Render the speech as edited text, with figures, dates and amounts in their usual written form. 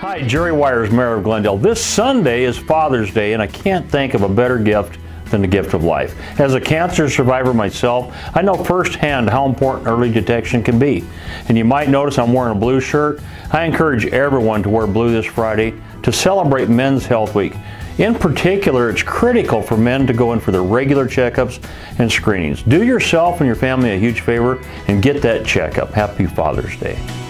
Hi, Jerry Wires, Mayor of Glendale. This Sunday is Father's Day, and I can't think of a better gift than the gift of life. As a cancer survivor myself, I know firsthand how important early detection can be. And you might notice I'm wearing a blue shirt. I encourage everyone to wear blue this Friday to celebrate Men's Health Week. In particular, it's critical for men to go in for their regular checkups and screenings. Do yourself and your family a huge favor and get that checkup. Happy Father's Day.